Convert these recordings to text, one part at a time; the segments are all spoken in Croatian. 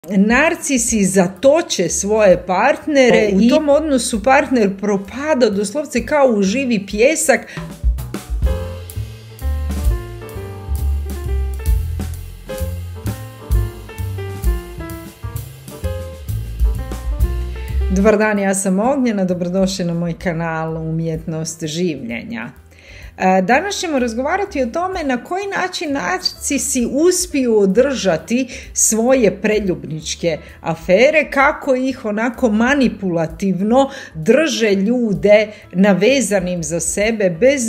Narcisi zatoče svoje partnere i u tom odnosu partner propada doslovce kao u živi pijesak. Dobar dan, ja sam Ognjena, dobrodošli na moj kanal Umjetnost življenja. Danas ćemo razgovarati o tome na koji način narcisi uspiju održati svoje preljubničke afere, kako ih onako manipulativno drže ljude navezanim za sebe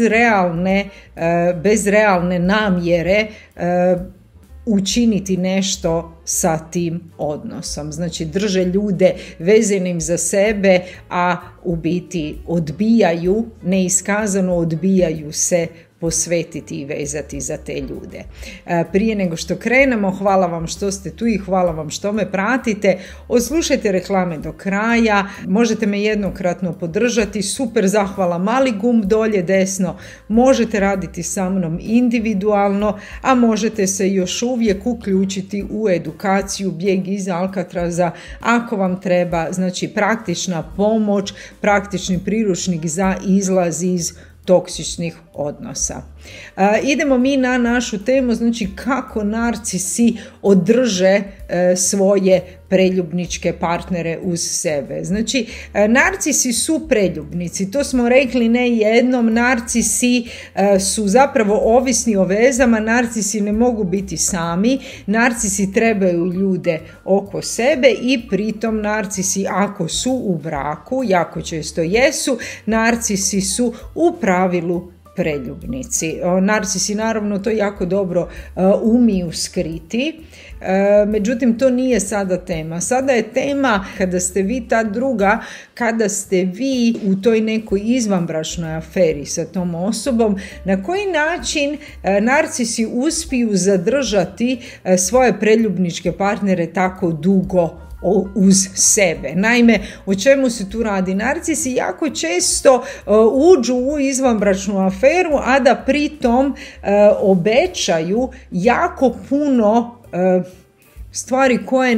bez realne namjere učiniti nešto sa tim odnosom. Znači drže ljude vezanim za sebe, a u biti odbijaju, neiskazano odbijaju se posvetiti i vezati za te ljude. Prije nego što krenemo, hvala vam što ste tu i hvala vam što me pratite. Odslušajte reklame do kraja, možete me jednokratno podržati, super zahvala, mali gumb dolje desno, možete raditi sa mnom individualno, a možete se još uvijek uključiti u edukaciju Bijeg iz Alcatraza ako vam treba, znači praktična pomoć, praktični priručnik za izlaz iz toksičnih odnosa. Idemo mi na našu temu, znači kako narcisi održe svoje preljubničke partnere uz sebe. Znači, narcisi su preljubnici, to smo rekli ne jednom, narcisi su zapravo ovisni o vezama, narcisi ne mogu biti sami, narcisi trebaju ljude oko sebe i pritom narcisi ako su u braku, jako često jesu, narcisi su u pravilu preljubnici. Narcisi naravno to jako dobro umiju skriti, međutim to nije sada tema. Sada je tema kada ste vi ta druga, kada ste vi u toj nekoj izvanbračnoj aferi sa tom osobom, na koji način narcisi uspiju zadržati svoje preljubničke partnere tako dugo uz sebe. Naime, o čemu se tu radi? Narcisi jako često uđu u izvanbračnu aferu, a da pritom obećaju jako puno stvari koje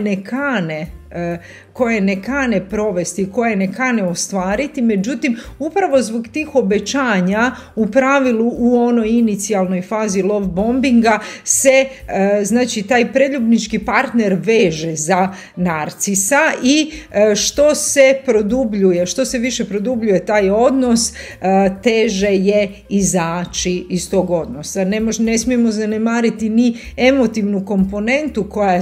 ne kane provesti, koje ne kane ostvariti, međutim upravo zbog tih obećanja u pravilu u onoj inicijalnoj fazi love bombinga se znači taj preljubnički partner veže za narcisa i što se više produbljuje taj odnos, teže je izaći iz tog odnosa. Ne smijemo zanemariti ni emotivnu komponentu koja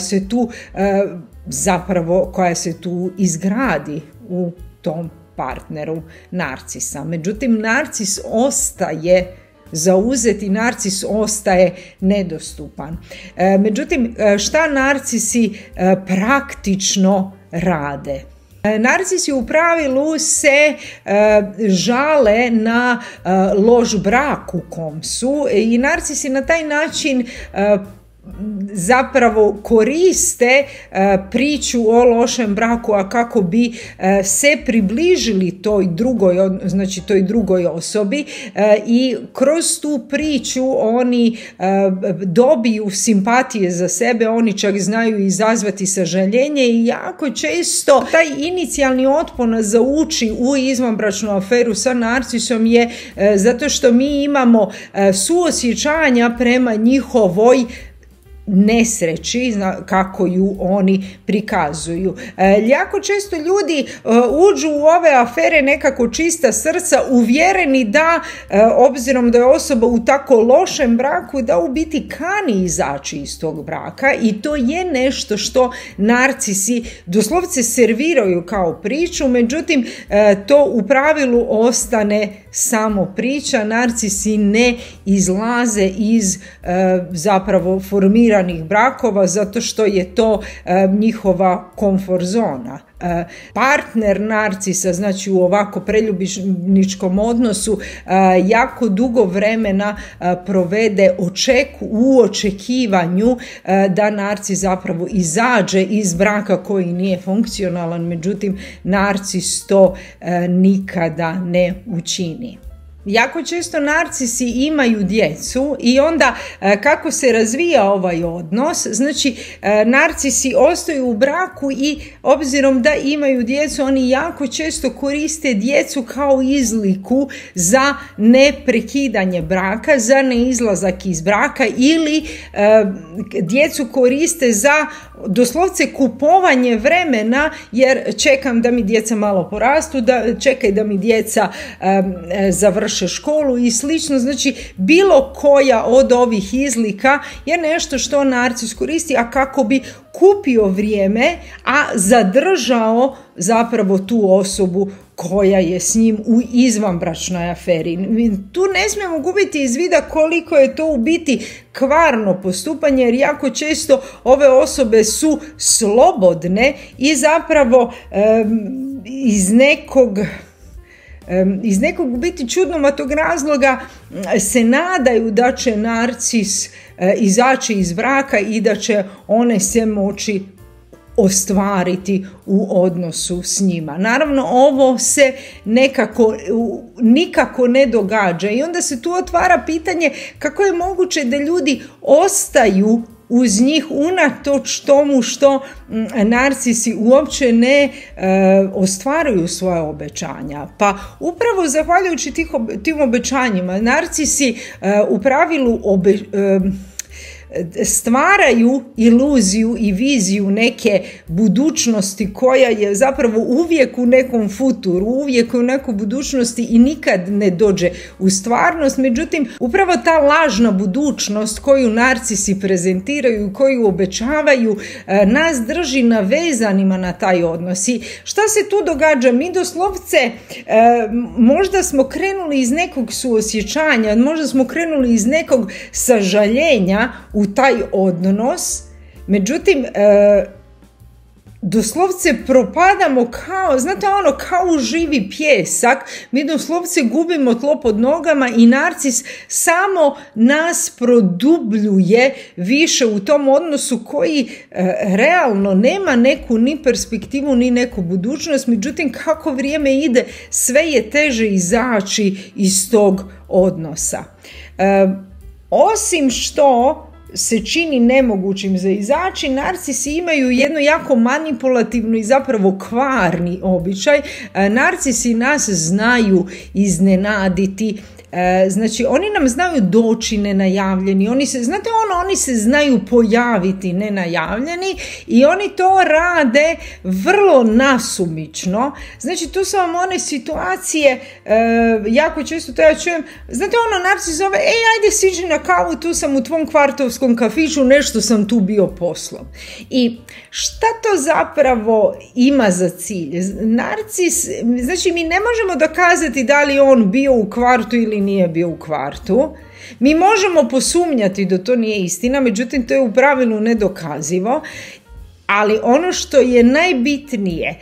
se tu izgradi u tom partneru narcisa. Međutim, narcis ostaje zauzeti, narcis ostaje nedostupan. Međutim, šta narcisi praktično rade? Narcisi u pravilu se žale na loš brak u kom su i narcisi na taj način zapravo koriste priču o lošem braku, a kako bi se približili toj drugoj osobi i kroz tu priču oni dobiju simpatije za sebe, oni čak znaju izazvati sažaljenje i jako često taj inicijalni otpor zauči u izvanbračnu aferu sa narcisom je zato što mi imamo suosjećanja prema njihovoj nesreći, kako ju oni prikazuju. Jako često ljudi uđu u ove afere nekako čista srca, uvjereni da obzirom da je osoba u tako lošem braku, da u biti kani izaći iz tog braka i to je nešto što narcisi doslovce serviraju kao priču, međutim to u pravilu ostane samo priča, narcisi ne izlaze iz zapravo formiranih brakova zato što je to njihova komfort zona. Partner narcisa, znači u ovako preljubničkom odnosu, jako dugo vremena provede u očekivanju da narcis zapravo izađe iz braka koji nije funkcionalan, međutim narcis to nikada ne učini. jako često narcisi imaju djecu i onda kako se razvija ovaj odnos, znači narcisi ostaju u braku i obzirom da imaju djecu, oni jako često koriste djecu kao izliku za neprekidanje braka, za neizlazak iz braka ili djecu koriste za doslovce kupovanje vremena, jer čekam da mi djeca malo porastu, čekaj da mi djeca završe školu i slično. Znači bilo koja od ovih izlika je nešto što narcis koristi, a kako bi kupio vrijeme, a zadržao zapravo tu osobu koja je s njim u izvanbračnoj aferi. Tu ne smijemo gubiti iz vida koliko je to u biti kvarno postupanje, jer jako često ove osobe su slobodne i zapravo iz nekog u biti čudnovatog razloga se nadaju da će narcis izaći iz braka i da će one se moći ostvariti u odnosu s njima. Naravno, ovo se nikako ne događa i onda se tu otvara pitanje kako je moguće da ljudi ostaju uz njih unatoč tomu što narcisi uopće ne ostvaruju svoje obećanja. Pa upravo zahvaljujući tim obećanjima narcisi u pravilu stvaraju iluziju i viziju neke budućnosti koja je zapravo uvijek u nekom futuru, uvijek u nekoj budućnosti i nikad ne dođe u stvarnost. Međutim, upravo ta lažna budućnost koju narcisi prezentiraju, koju obećavaju, nas drži navezanima na taj odnos. I šta se tu događa? Mi doslovce možda smo krenuli iz nekog suosjećanja, možda smo krenuli iz nekog sažaljenja u taj odnos, međutim doslovce propadamo kao živi pijesak, mi doslovce gubimo tlo pod nogama i narcis samo nas produbljuje više u tom odnosu koji realno nema neku ni perspektivu ni neku budućnost. Međutim, kako vrijeme ide, sve je teže izaći iz tog odnosa. Osim što se čini nemogućim za izaći, narcisi imaju jedno jako manipulativno i zapravo kvarni običaj. Narcisi nas znaju iznenaditi. Znači, oni nam znaju doći nenajavljeni, oni se znaju pojaviti nenajavljeni i oni to rade vrlo nasumično. Znači, tu su vam one situacije, jako često to ja čujem, narcis zove, ajde siđi na kavu, tu sam u tvom kvartovskom kafiću, nešto sam tu bio poslom. I šta to zapravo ima za cilj? Narcis, znači mi ne možemo dokazati da li on bio u kvartu ili nije bio u kvartu. Mi možemo posumnjati da to nije istina, međutim to je u pravilu nedokazivo, ali ono što je najbitnije,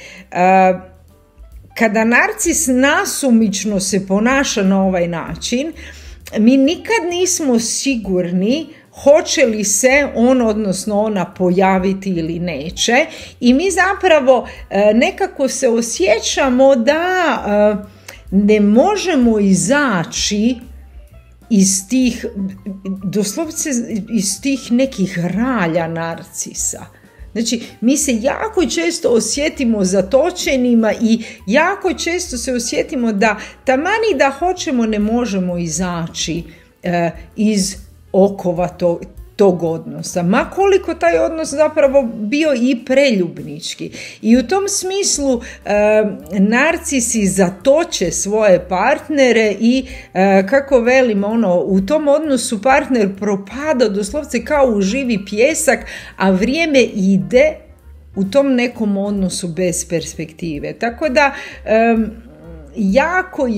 kada narcis nasumično se ponaša na ovaj način, mi nikad nismo sigurni hoće li se on, odnosno ona, pojaviti ili neće, i mi zapravo nekako se osjećamo da ne možemo izaći iz tih, doslovce iz tih nekih ralja narcisa. Znači, mi se jako često osjetimo zatočenima i jako često se osjetimo da tamani da hoćemo ne možemo izaći iz okova tog odnosa, ma koliko taj odnos zapravo bio i preljubnički. I u tom smislu narcisi zatoče svoje partnere i kako velim, u tom odnosu partner propada doslovce kao u živi pijesak, a vrijeme ide u tom nekom odnosu bez perspektive. Tako da jako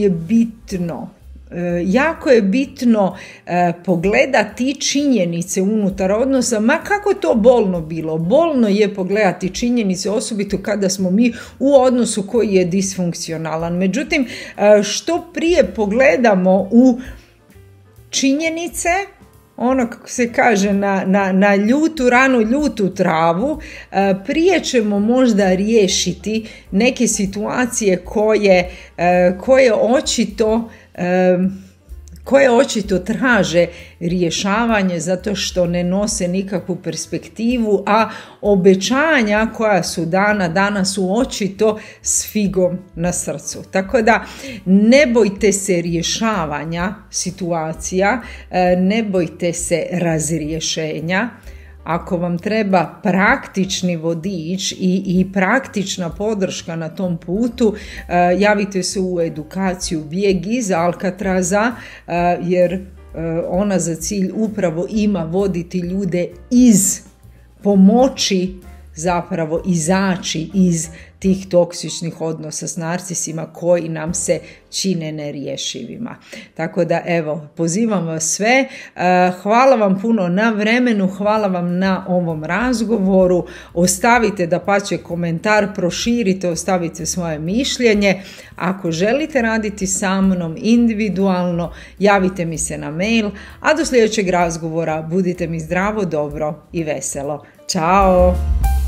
je bitno pogledati činjenice unutar odnosa, ma kako to bolno bilo. Bolno je pogledati činjenice, osobito kada smo mi u odnosu koji je disfunkcionalan. Međutim, što prije pogledamo u činjenice, ono kako se kaže na ljutu ranu, ljutu travu, prije ćemo možda riješiti neke situacije koje očito koje očito traže rješavanje zato što ne nose nikakvu perspektivu, a obećanja koja su dana su očito s figom na srcu. Tako da ne bojte se rješavanja situacija, ne bojte se razrješenja. Ako vam treba praktični vodič i praktična podrška na tom putu, javite se u edukaciju Bijeg iz Alcatraza, jer ona za cilj upravo ima voditi ljude iz pomoći, zapravo izaći iz tih toksičnih odnosa s narcisima koji nam se čine nerješivima. Tako da evo, pozivam vas sve, hvala vam puno na vremenu, hvala vam na ovom razgovoru, ostavite dapače komentar, proširite, ostavite svoje mišljenje. Ako želite raditi sa mnom individualno, javite mi se na mail, a do sljedećeg razgovora budite mi zdravo, dobro i veselo. Ćao!